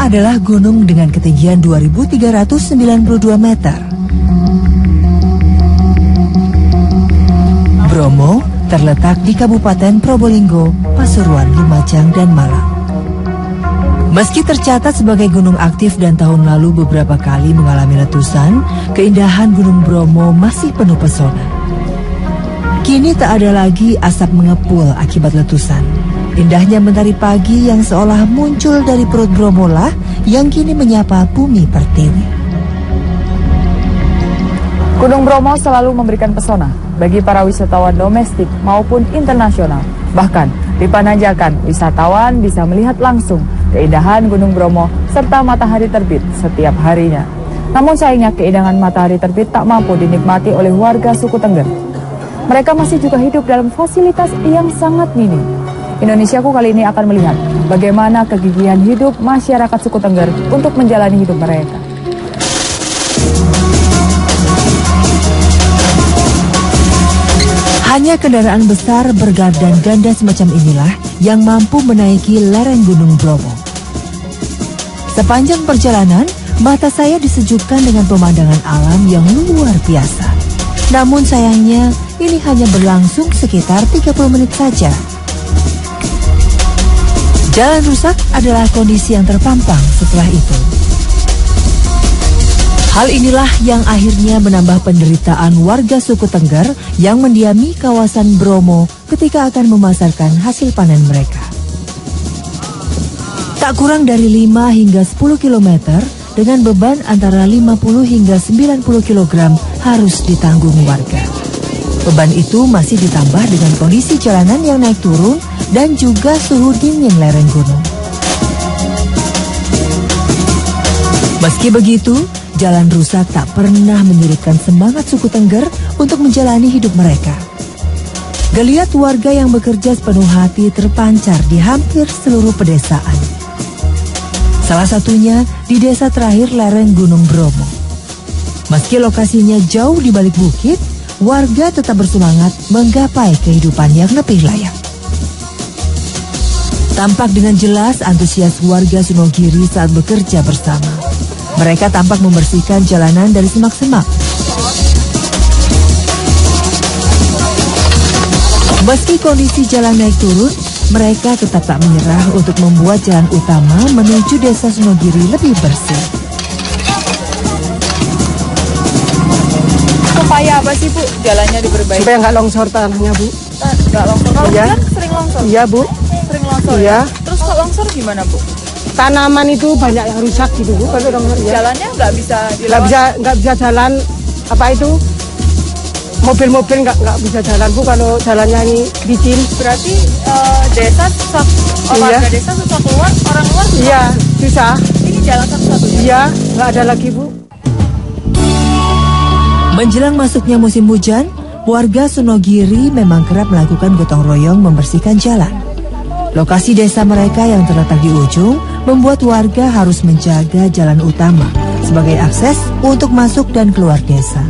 adalah gunung dengan ketinggian 2.392 meter. Bromo terletak di Kabupaten Probolinggo, Pasuruan, Lumajang, dan Malang. Meski tercatat sebagai gunung aktif dan tahun lalu beberapa kali mengalami letusan, keindahan Gunung Bromo masih penuh pesona. Kini tak ada lagi asap mengepul akibat letusan. Indahnya mentari pagi yang seolah muncul dari perut Bromo lah yang kini menyapa bumi pertiwi. Gunung Bromo selalu memberikan pesona bagi para wisatawan domestik maupun internasional. Bahkan di Pananjakan, wisatawan bisa melihat langsung keindahan Gunung Bromo serta matahari terbit setiap harinya. Namun sayangnya keindahan matahari terbit tak mampu dinikmati oleh warga suku Tengger. Mereka masih juga hidup dalam fasilitas yang sangat minim. Indonesiaku kali ini akan melihat bagaimana kegigihan hidup masyarakat suku Tengger untuk menjalani hidup mereka. Hanya kendaraan besar bergardan ganda semacam inilah yang mampu menaiki lereng Gunung Bromo. Sepanjang perjalanan, mata saya disejukkan dengan pemandangan alam yang luar biasa. Namun sayangnya, ini hanya berlangsung sekitar 30 menit saja. Jalan rusak adalah kondisi yang terpampang setelah itu. Hal inilah yang akhirnya menambah penderitaan warga suku Tengger yang mendiami kawasan Bromo ketika akan memasarkan hasil panen mereka. Tak kurang dari 5 hingga 10 km dengan beban antara 50 hingga 90 kg harus ditanggung warga. Beban itu masih ditambah dengan kondisi jalanan yang naik turun dan juga suhu dingin lereng gunung. Meski begitu, jalan rusak tak pernah menyurutkan semangat suku Tengger untuk menjalani hidup mereka. Geliat warga yang bekerja sepenuh hati terpancar di hampir seluruh pedesaan. Salah satunya di desa terakhir lereng Gunung Bromo. Meski lokasinya jauh di balik bukit, warga tetap bersemangat menggapai kehidupan yang lebih layak. Tampak dengan jelas antusias warga Sunogiri saat bekerja bersama. Mereka tampak membersihkan jalanan dari semak-semak. Meski kondisi jalan naik turun, mereka tetap tak menyerah untuk membuat jalan utama menuju desa Sunogiri lebih bersih. Supaya apa sih Bu jalannya diperbaiki? Supaya nggak longsor tanahnya Bu. Nggak longsor. Kalau Iya. kan sering longsor. Iya Bu. Sering longsor. Iya. Ya? Terus kalau longsor gimana Bu? Tanaman itu banyak yang rusak gitu Bu. Kalau longsor ya. Jalannya nggak bisa dilewati. Nggak bisa jalan apa itu? Mobil-mobil nggak bisa jalan Bu kalau jalannya ini licin. Berarti desa susah, warga desa susah keluar, orang luar susah. Iya, susah. Ini jalan satu-satunya. Iya, nggak ada lagi Bu. Menjelang masuknya musim hujan, warga Sunogiri memang kerap melakukan gotong royong membersihkan jalan. Lokasi desa mereka yang terletak di ujung membuat warga harus menjaga jalan utama sebagai akses untuk masuk dan keluar desa.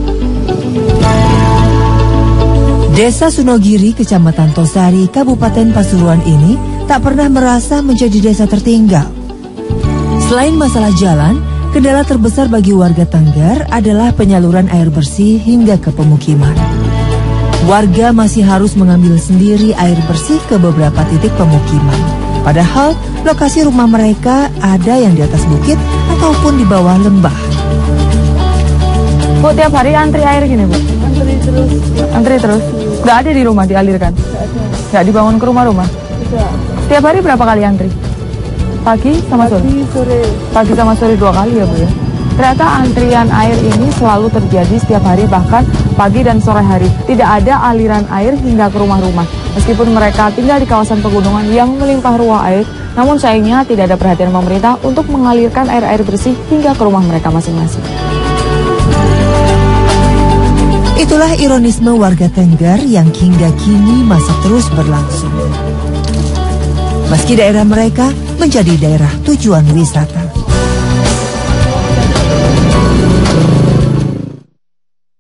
Desa Sunogiri, Kecamatan Tosari, Kabupaten Pasuruan ini tak pernah merasa menjadi desa tertinggal. Selain masalah jalan, kendala terbesar bagi warga Tengger adalah penyaluran air bersih hingga ke pemukiman. Warga masih harus mengambil sendiri air bersih ke beberapa titik pemukiman. Padahal lokasi rumah mereka ada yang di atas bukit ataupun di bawah lembah. Bu, tiap hari antri air gini Bu? Antri terus. Antri terus? Nggak ada di rumah dialirkan? Nggak ada. Nggak dibangun ke rumah-rumah? Tidak. Setiap hari berapa kali antri? Pagi sama sore? Pagi sama sore 2 kali ya Bu ya? Ternyata antrian air ini selalu terjadi setiap hari, bahkan pagi dan sore hari. Tidak ada aliran air hingga ke rumah-rumah. Meskipun mereka tinggal di kawasan pegunungan yang melimpah ruah air, namun sayangnya tidak ada perhatian pemerintah untuk mengalirkan air-air bersih hingga ke rumah mereka masing-masing. Itulah ironisme warga Tengger yang hingga kini masih terus berlangsung. Meski daerah mereka menjadi daerah tujuan wisata.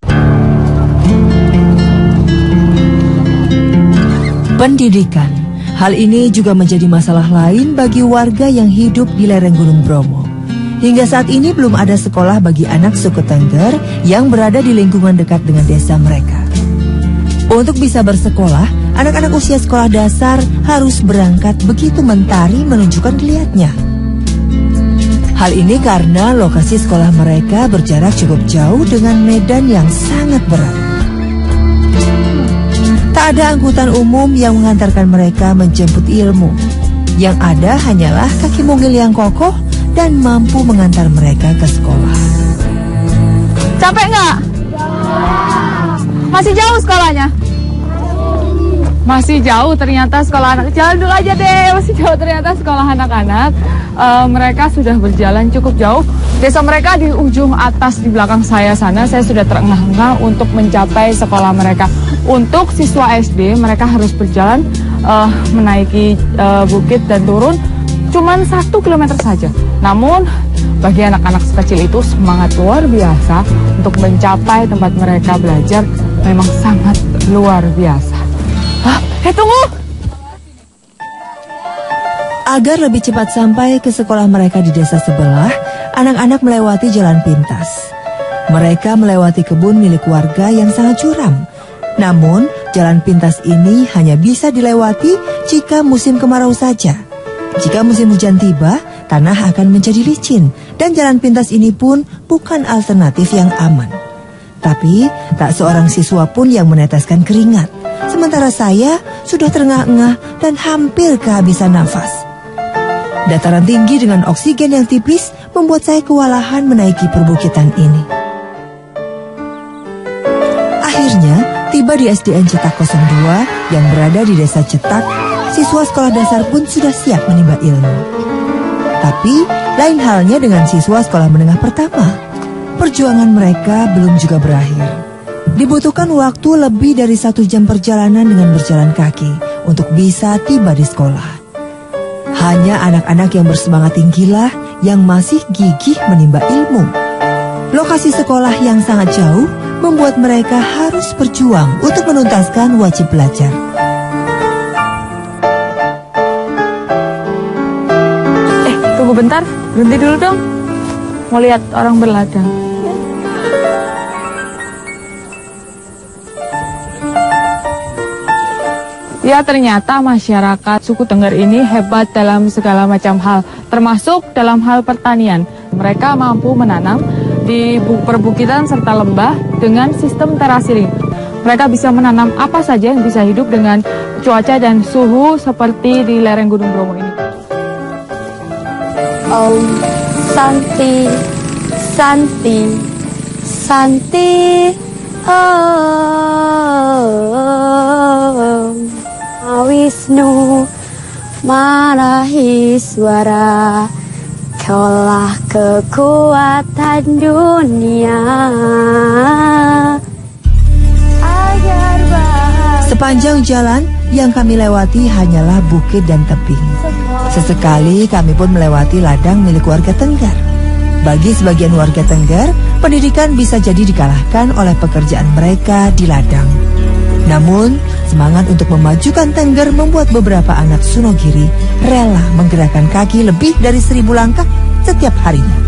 Pendidikan Hal ini juga menjadi masalah lain bagi warga yang hidup di lereng Gunung Bromo. Hingga saat ini belum ada sekolah bagi anak suku Tengger yang berada di lingkungan dekat dengan desa mereka. Untuk bisa bersekolah, anak-anak usia sekolah dasar harus berangkat begitu mentari menunjukkan geliatnya. Hal ini karena lokasi sekolah mereka berjarak cukup jauh dengan medan yang sangat berat. Tak ada angkutan umum yang mengantarkan mereka menjemput ilmu. Yang ada hanyalah kaki mungil yang kokoh dan mampu mengantar mereka ke sekolah. Capek nggak? Masih jauh sekolahnya? Masih jauh ternyata sekolah anak. Jalan dulu aja deh, masih jauh ternyata sekolah anak-anak. Mereka sudah berjalan cukup jauh. Desa mereka di ujung atas di belakang saya sana. Saya sudah terengah-engah untuk mencapai sekolah mereka. Untuk siswa SD mereka harus berjalan menaiki bukit dan turun cuman 1 kilometer saja. Namun bagi anak-anak sekecil itu semangat luar biasa untuk mencapai tempat mereka belajar memang sangat luar biasa. Tunggu! Agar lebih cepat sampai ke sekolah mereka di desa sebelah, anak-anak melewati jalan pintas. Mereka melewati kebun milik warga yang sangat curam. Namun, jalan pintas ini hanya bisa dilewati jika musim kemarau saja. Jika musim hujan tiba, tanah akan menjadi licin dan jalan pintas ini pun bukan alternatif yang aman. Tapi, tak seorang siswa pun yang meneteskan keringat. Sementara saya sudah terengah-engah dan hampir kehabisan nafas. Dataran tinggi dengan oksigen yang tipis membuat saya kewalahan menaiki perbukitan ini. Akhirnya, tiba di SDN Cetak 02 yang berada di desa Cetak, siswa sekolah dasar pun sudah siap menimba ilmu. Tapi, lain halnya dengan siswa sekolah menengah pertama. Perjuangan mereka belum juga berakhir. Dibutuhkan waktu lebih dari 1 jam perjalanan dengan berjalan kaki untuk bisa tiba di sekolah. Hanya anak-anak yang bersemangat tinggilah yang masih gigih menimba ilmu. Lokasi sekolah yang sangat jauh membuat mereka harus berjuang untuk menuntaskan wajib belajar. Tunggu bentar, berhenti dulu dong. Mau lihat orang berladang. Ya, ternyata masyarakat suku Tengger ini hebat dalam segala macam hal, termasuk dalam hal pertanian. Mereka mampu menanam di perbukitan serta lembah dengan sistem terasiring. Mereka bisa menanam apa saja yang bisa hidup dengan cuaca dan suhu seperti di lereng Gunung Bromo ini. Santi, Santi, Santi, Wisnu Maraheswara, kaulah kekuatan dunia. Sepanjang jalan yang kami lewati hanyalah bukit dan tebing. Sesekali kami pun melewati ladang milik warga Tengger. Bagi sebagian warga Tengger, pendidikan bisa jadi dikalahkan oleh pekerjaan mereka di ladang. Namun, semangat untuk memajukan Tengger membuat beberapa anak Sunogiri rela menggerakkan kaki lebih dari 1000 langkah setiap harinya.